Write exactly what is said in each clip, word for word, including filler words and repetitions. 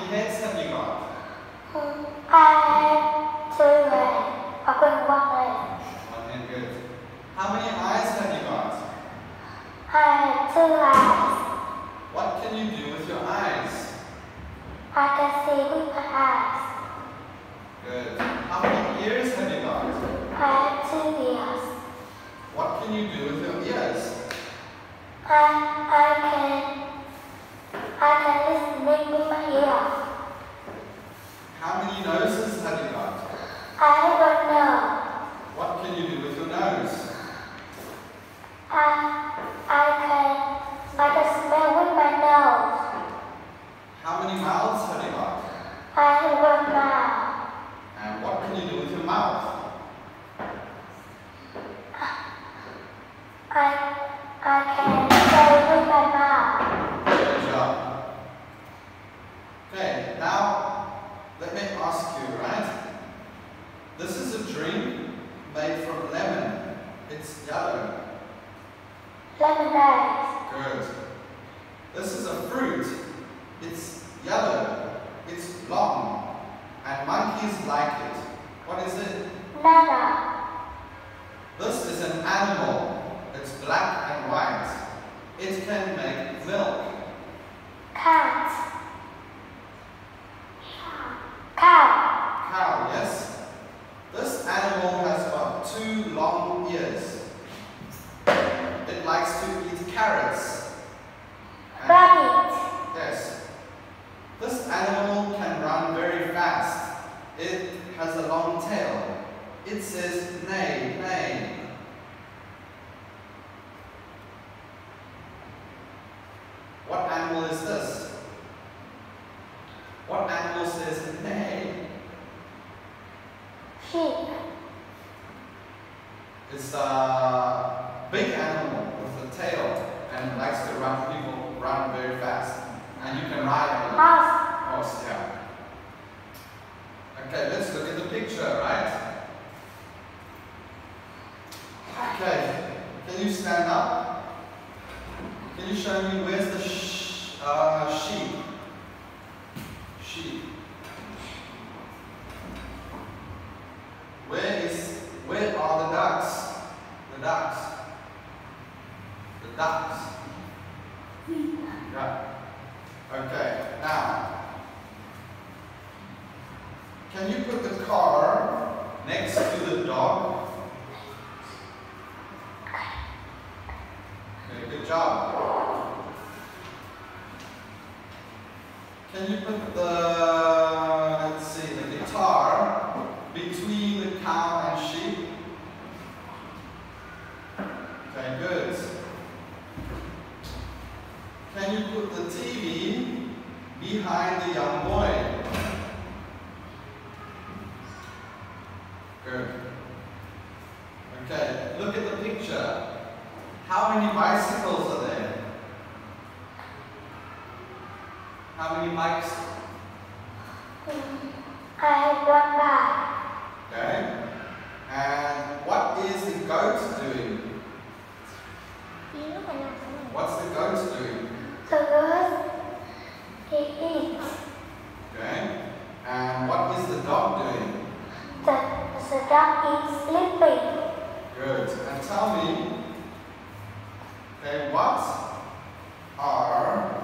heads have you got? I have two heads. I've got one head. One head, good. How many eyes have you got? I have two eyes. What can you do with your eyes? I can see with my eyes. Good. How many ears have you got? I have two ears. What can you do with your ears? I I can I can listen with my ear. How many noses have you got? I don't know. What can you do with your nose? I I can I can smell with my nose. How many mouths have you got? I have one mouth. And what can you do with your mouth? I I can say with my mouth. Good job. Okay, now let me ask you, right? This is a drink made from lemon. It's yellow. Lemonade. Good. This is a fruit. It's yellow. It's long. And monkeys like it. What is it? Banana. This is an animal. It's black and white. It can make milk. Cat. Cow. Cow, yes? This animal has got two long ears. It likes to eat carrots. And Rabbit. yes. This animal can run very fast. It has a long tail. It says neigh, neigh. What animal is this? What animal says neigh? Sheep. It's a big animal with a tail and likes to run. People run very fast, and you can ride on it. Mouse. Horse, yeah. Okay, let's look at the picture, right? Okay, can you stand up? Can you show me where's the sh uh, sheep? Sheep. Where is, where are the ducks? The ducks. The ducks. Yeah. Okay, now, can you put the car next to the dog? Okay, good job. Can you put the, let's see, the guitar between the cow and sheep? Okay, good. Can you put the T V behind the young boy? Good. Okay, look at the picture. How many bicycles are there? How many bikes? I have one bike. Okay. And what is the goat doing? What's the goat doing? The goat, he eats. Okay. And what is the dog doing? The, the dog is sleeping. Good. And tell me, okay, what are,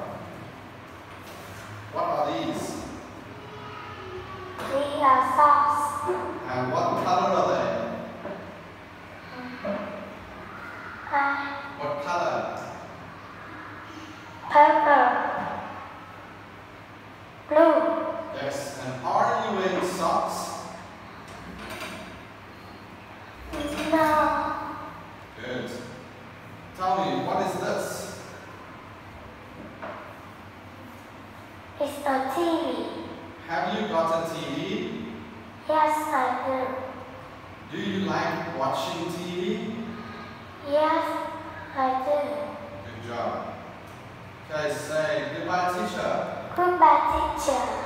what are these? These are socks. And what color are they? Uh, What color? purple. Blue. Yes. And are you wearing socks? No. Good. Tell me, what is this? It's a T V. Have you got a T V? Yes, I do. Do you like watching T V? Yes, I do. Good job. Okay, say goodbye, teacher. Goodbye, teacher.